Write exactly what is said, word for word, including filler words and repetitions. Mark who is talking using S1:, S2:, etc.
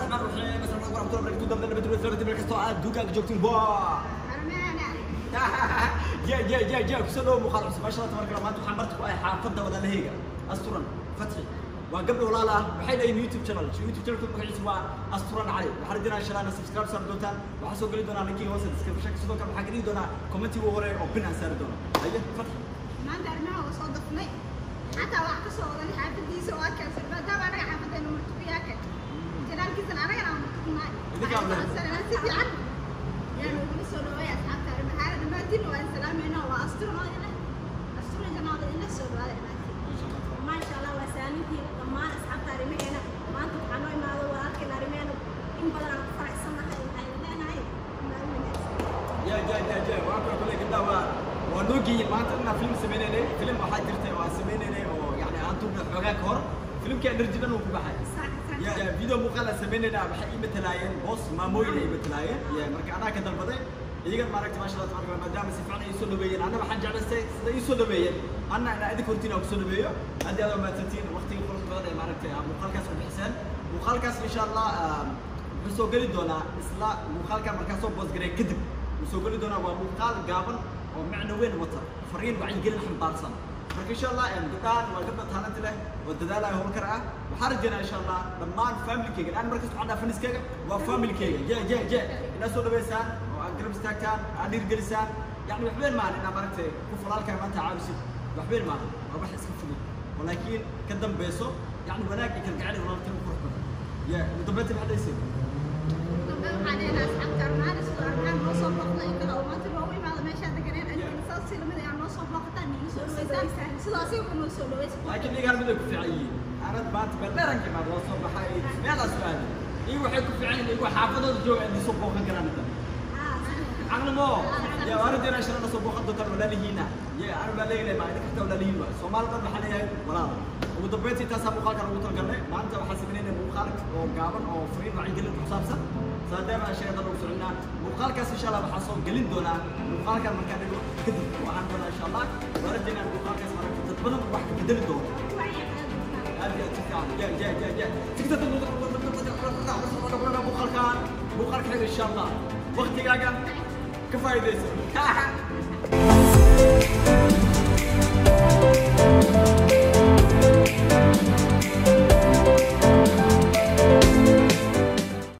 S1: الرحمن الرحيم السلام عليكم ورحمه الله وبركاته دبنا بدنا نسولف تبارك الله دوكا جوجتين بوا يا يا يا يا كسلو مخالص ما شاء الله تبارك الله ما انتم حمرتكم اي حافظه ولا لهيقه استرا فتحي وقبل ولا لا waxay leeyihiin YouTube channel YouTube channel ku magaciisa waa asturan cali waxaan idin insha Allah subscribe sar doontaan waxa soo gali doona linkii hoose description sidoo kale waxa geli doona comment ugu hore oo bin aan saar doona ayo fatxi
S2: maanta armaha oo soo dafnay حتى واحد كسر ولا حافظ ديسه واكل سبب ده وانا حافظ انه مرتبي اكل جنان كيس انا انا معي
S1: اللي قبل
S2: انا سيدي عن يعني بقول سولو يا اصحاب تعرف حاله ما دين والسلام هنا واستر ما هنا استر جنان هنا سولو هذا ما شاء الله وسانتي لما اصحاب تعرف هنا ما انت حنوي ما هو اكل ارمينا ان بدل فرح سنه هاي انا هاي
S1: يا يا يا يا واكل كل كده ونوجي ما أنتنا فيلم سمينة فيلم واحد درته وسمينة أو يعني أنتم حاجات كور فيلم كان رجلا وكبحة يا يا فيديو مقالة سمينة بحقيقة مثلاين بوس ما مويلة مثلاين يا مرك أنا كده البدء يجي مركت ما شاء الله تبارك الله ما دام سفعنا يسود بيين أنا بحج على سي يسود بيين أنا أنا أدي كنتين أو يسود بيو أدي هذا ما تنتين وقتي خلص بدأ مركت مقال كاس بالحسن مقال كاس إن شاء الله بسوق لي دونا إسلا مقال كان مركز صوب بس قريب كذب بسوق لي دونا ومقال قابل ومعنى وين وتر فرين وعين قلنا حنبارسن marka insha Allah aan dadaan waa gabdha talent leh oo dadaalayo horunkar ah waxaan rajayna insha Allah dhammaan family kayga aan markas waxaan dhaafan iskaga waa family kayga ja ja ja ina soo dhaweysaan oo aan garab istaagtaan aan dhiirgelisaan yani waxbeen ma ana maaragtay ku falaalka maanta caawisid waxbeen ma waa wax iska fudud walakin ka dambeeso yani wanaag iyo kalgacayl walaalka ku qurux badan ya mudabata waxa daysid
S2: waxaan ina asxaab tarmaan soo arkaan noo soo noqday inta oo maanta loo imaado meesha deganeen aan saas silmada aan noo soo noqotaan iyo soo dhaweysaan sidaas ay ku soo dhaweysaan
S1: laakiin niga mid ku fiicay ana baad baldaran kama loo soo baxay meel asbaad iyo waxay ku fiicay in wax xaafadooda jooga in soo booqan karaan inta aqal mo ya waana dina shirana soo booqan doonta walaalihiina ya ana baa leeyahay ma idinka walaalihiin waa Soomaaliland waxa leeyahay walaal ugu dambeyntii taas aan muuqaalka ugu talgalnay maanta waxa sameynayna muuqaal oo gaaban oo fariin wacyi gelin ku saabsan saadama sheekada ugu socnaa muuqaalkaas insha Allah waxa soo galin doona muuqaalkan markaan dhigo kadib waxaan doonaa insha Allah warajina muuqaalkaas markaa dad badan wax ka bedeli doono هذه التفاعل جا جا جا جا تقدر muuqaalkan muuqaalka xir insha Allah waqtigaaga ka faa'iideyso